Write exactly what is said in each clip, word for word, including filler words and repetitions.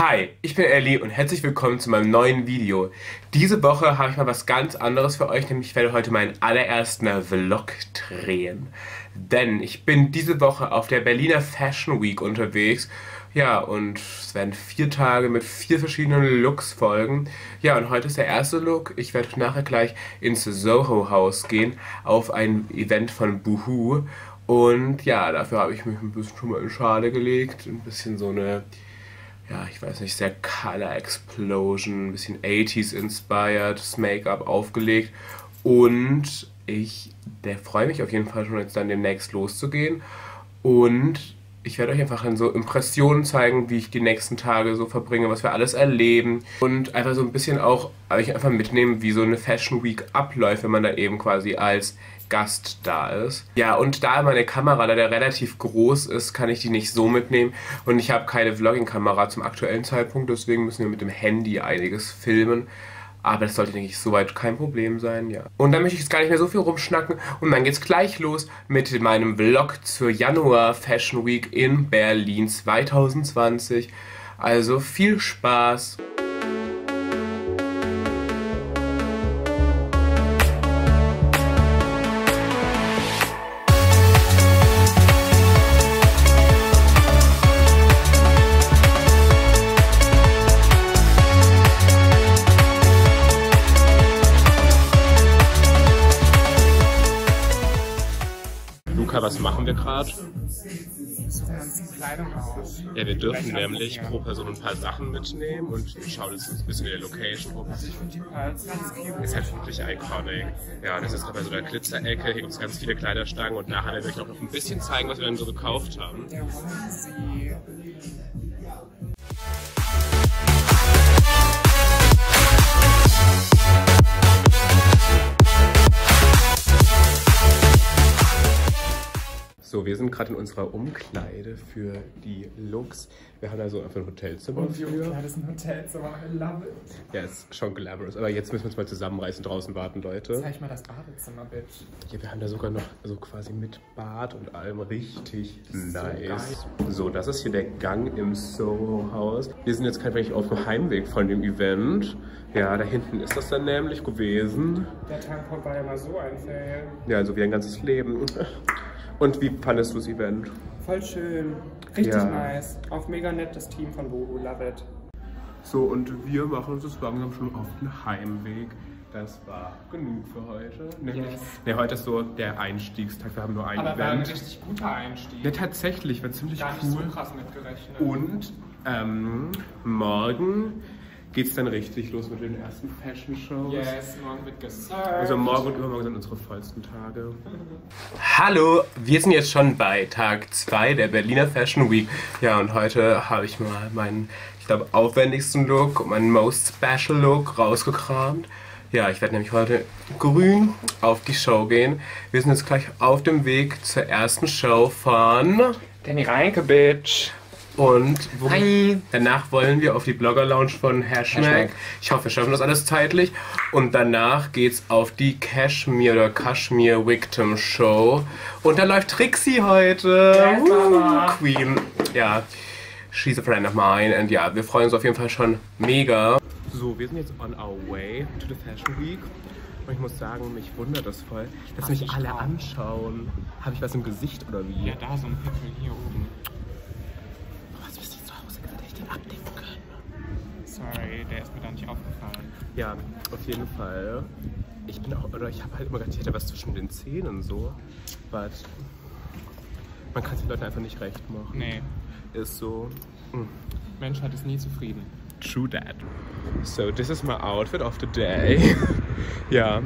Hi, ich bin Ellie und herzlich willkommen zu meinem neuen Video. Diese Woche habe ich mal was ganz anderes für euch, nämlich ich werde heute meinen allerersten Vlog drehen. Denn ich bin diese Woche auf der Berliner Fashion Week unterwegs. Ja, und es werden vier Tage mit vier verschiedenen Looks folgen. Ja, und heute ist der erste Look. Ich werde nachher gleich ins Soho House gehen, auf ein Event von Boohoo. Und ja, dafür habe ich mich ein bisschen schon mal in Schale gelegt. Ein bisschen so eine... ja, ich weiß nicht, sehr Color Explosion, ein bisschen achtziger inspired, das Make-up aufgelegt und ich der freue mich auf jeden Fall schon jetzt dann demnächst loszugehen und ich werde euch einfach dann so Impressionen zeigen, wie ich die nächsten Tage so verbringe, was wir alles erleben und einfach so ein bisschen auch euch einfach mitnehmen, wie so eine Fashion Week abläuft, wenn man da eben quasi als Gast da ist. Ja, und da meine Kamera leider relativ groß ist, kann ich die nicht so mitnehmen und ich habe keine Vlogging-Kamera zum aktuellen Zeitpunkt, deswegen müssen wir mit dem Handy einiges filmen. Aber das sollte, denke ich, soweit kein Problem sein, ja. Und dann möchte ich jetzt gar nicht mehr so viel rumschnacken und dann geht's gleich los mit meinem Vlog zur Januar Fashion Week in Berlin zwanzig zwanzig. Also viel Spaß! Luca, was machen wir gerade? Suchen uns Kleidung aus. Ja, wir dürfen nämlich pro Person ein paar Sachen mitnehmen und wir schauen jetzt ein bisschen in der Location rum. Also ich finde die Pearls ganz cute. Ist halt wirklich iconic. Ja, das ist gerade bei so einer Glitzerecke. Hier gibt es ganz viele Kleiderstangen und nachher werde ich auch noch ein bisschen zeigen, was wir dann so gekauft haben. Der Onesie. So, wir sind gerade in unserer Umkleide für die Looks. Wir haben da so einfach ein Hotelzimmer. Und die Umkleide ist ein Hotelzimmer. I love it. Ja, ist schon glamorous. Aber jetzt müssen wir uns mal zusammenreißen, draußen warten, Leute. Zeig mal das Badezimmer, Bitch. Ja, wir haben da sogar noch so quasi mit Bad und allem richtig nice. So, so, das ist hier der Gang im Soho House. Wir sind jetzt gerade wirklich auf dem Heimweg von dem Event. Ja, da hinten ist das dann nämlich gewesen. Der Tankpop war ja mal so ein Fail. Ja, also wie ein ganzes Leben. Und wie fandest du das Event? Voll schön. Richtig Ja. nice. Auch mega nett, das Team von Boohoo. Love it. So, und wir machen uns jetzt langsam schon auf den Heimweg. Das war genug für heute. Nämlich, Yes. ne, heute ist so der Einstiegstag. Wir haben nur ein Aber war ein Event. richtig guter Einstieg. Ja, tatsächlich, war ziemlich Gar nicht cool. so krass mitgerechnet. Und ähm, morgen geht's dann richtig los mit den ersten Fashion-Shows. Yes, morgen wird gesurft. Also morgen und übermorgen sind unsere vollsten Tage. Hallo, wir sind jetzt schon bei Tag zwei der Berliner Fashion Week. Ja, und heute habe ich mal meinen, ich glaube, aufwendigsten Look und meinen Most Special Look rausgekramt. Ja, ich werde nämlich heute grün auf die Show gehen. Wir sind jetzt gleich auf dem Weg zur ersten Show von Danny Reinke, Bitch. und wo Hi. danach wollen wir auf die Blogger Lounge von Hashmag. Hashmag. Ich hoffe, wir schaffen das alles zeitlich. Und danach geht's auf die Cashmere oder Kashmir Victim Show. Und da läuft Trixie heute. Yes, Mama. Uh, Queen. Ja, she's a friend of mine. Und ja, wir freuen uns auf jeden Fall schon mega. So, wir sind jetzt on our way to the Fashion Week. Und ich muss sagen, mich wundert das voll, dass Ach, mich ich alle auch. anschauen. Habe ich was im Gesicht oder wie? Ja, da so ein Pickel hier oben. Was wisst ihr zu Hause gar nicht den abdecken können? Sorry, der ist mir da nicht aufgefallen. Ja, auf jeden Fall. Ich bin auch, oder ich habe halt immer gedacht, ich hätte was zwischen den Zähnen so. But man kann es den Leuten einfach nicht recht machen. Nee, Ist so. mm, Menschheit ist nie zufrieden. True that. So, this is my outfit of the day. Ja.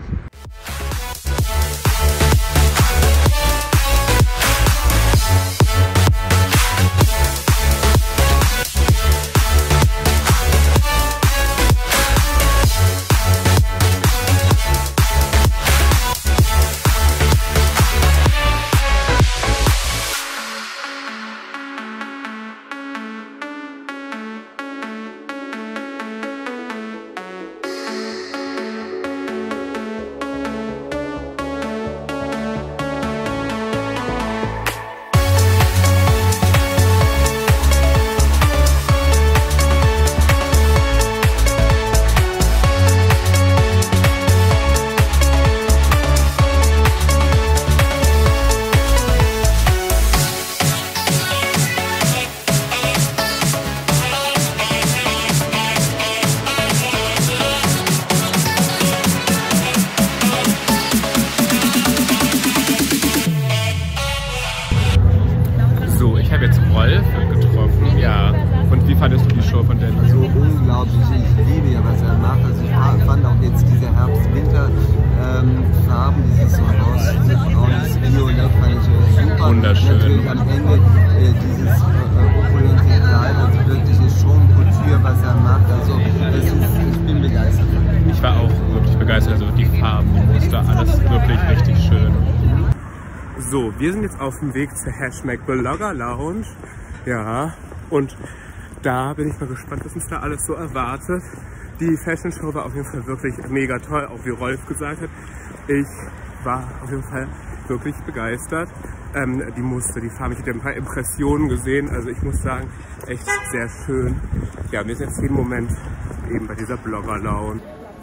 wunderschön. Natürlich am Ende äh, dieses äh, opulente Kleid, also wirklich ist schon Couture, was er macht. Also das ist, ich bin begeistert. Ich war auch wirklich begeistert. Also die Farben, die Muster, alles wirklich richtig schön. So, wir sind jetzt auf dem Weg zur Hashtag Blogger Lounge. Ja, und da bin ich mal gespannt, was uns da alles so erwartet. Die Fashion Show war auf jeden Fall wirklich mega toll, auch wie Rolf gesagt hat. Ich war auf jeden Fall wirklich begeistert. Ähm, die Muster, die Farben, ich habe ein paar Impressionen gesehen, also ich muss sagen, echt sehr schön. Ja, wir sind jetzt jeden Moment eben bei dieser Blogger Lounge.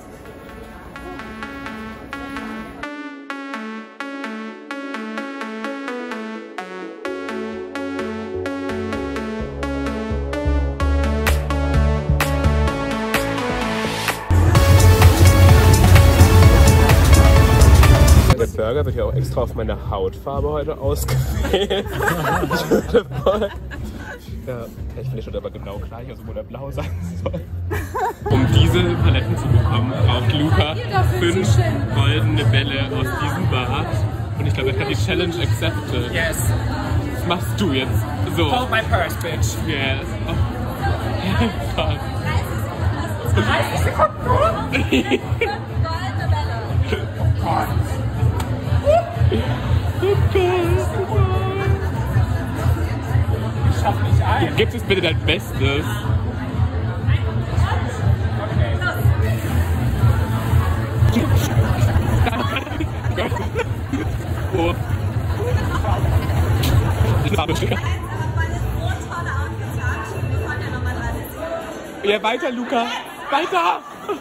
Der Burger wird ja auch extra auf meine Hautfarbe heute ausgewählt. Ja, ich finde schon aber genau gleich, also wo der blau sein soll. Um diese Paletten zu bekommen, braucht Luca fünf goldene Bälle aus diesem Bad. Und ich glaube, er hat die Challenge accepted. Yes. Was machst du jetzt? So. Hold my purse, bitch. Yes. Oh. Fuck. dreißig Sekunden nur? Goldene Bälle. Oh Gott. Oh Gott. Ich schaff nicht ein. Gib es bitte dein Bestes. Oh. Ja, weiter, Luca. Weiter.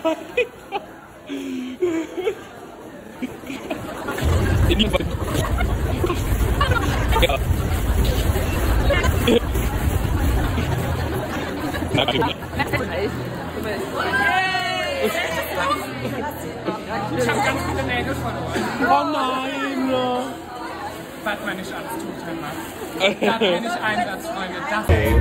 In die ja. Ich hab ganz viele Nägel verloren. Oh nein! Sag mal nicht ans Tuch, da bin ich Einsatz, Freunde. Das Okay.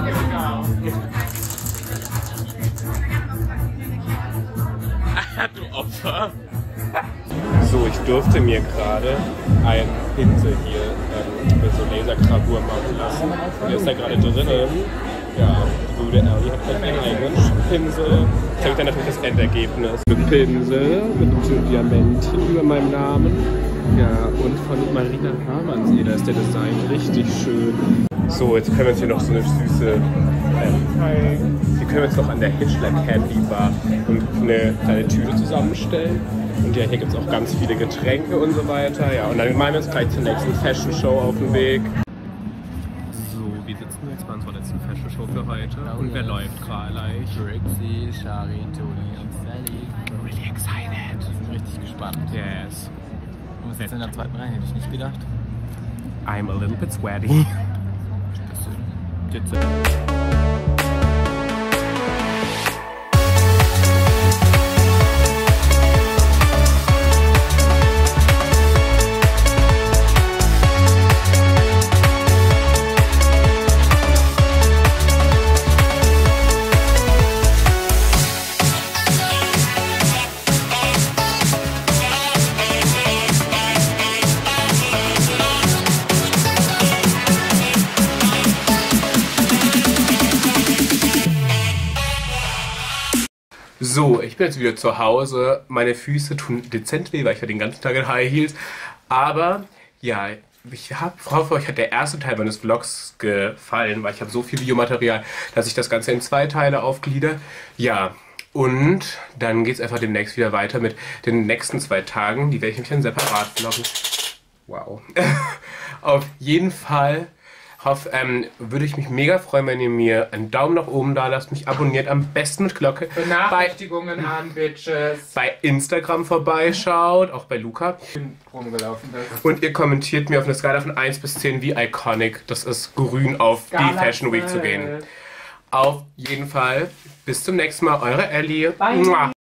Ah, du Opfer! So, ich durfte mir gerade ein Pinsel hier ähm, mit so Lasergravur machen lassen. Der ist da gerade drinnen. Ja, die gute Ellie hat gleich einen eigenen Pinsel. Ich zeige dann natürlich das Endergebnis. Pinsel mit einem Diamantchen über meinem Namen. Ja, und von Marina Hermanns, da ist der Design richtig schön. So, jetzt können wir uns hier noch so eine süße ähm, hier können wir uns noch an der Hitchler Candy Bar und eine kleine Tüte zusammenstellen. Und ja, hier gibt es auch ganz viele Getränke und so weiter. Ja, und dann machen wir uns gleich zur nächsten Fashion Show auf den Weg. So, wir sitzen jetzt bei unserer letzten Fashion Show für heute. Oh, und wer yes. läuft gerade? Trixie, Shari, Toni und Sally. We're really excited. Ich bin richtig gespannt. Yes. Du musst jetzt in der zweiten Reihe, hätte ich nicht gedacht. I'm a little bit sweaty. Jetzt. So, ich bin jetzt wieder zu Hause. Meine Füße tun dezent weh, weil ich war den ganzen Tag in High Heels. Aber ja, ich habe, hoffe, euch hat der erste Teil meines Vlogs gefallen, weil ich habe so viel Videomaterial, dass ich das Ganze in zwei Teile aufgliedere. Ja, und dann geht es einfach demnächst wieder weiter mit den nächsten zwei Tagen. Die werde ich nämlich dann separat vloggen. Wow. Auf jeden Fall Hoff, ähm, würde ich mich mega freuen, wenn ihr mir einen Daumen nach oben da lasst, mich abonniert, am besten mit Glocke. Benachrichtigungen an, Bitches. Bei Instagram vorbeischaut, auch bei Luca. Ich bin rumgelaufen. Das Und ihr kommentiert mir auf einer Skala von eins bis zehn, wie iconic das ist, grün auf die Skala Fashion Week zu gehen. Auf jeden Fall, bis zum nächsten Mal, eure Ellie. Bye. Mua.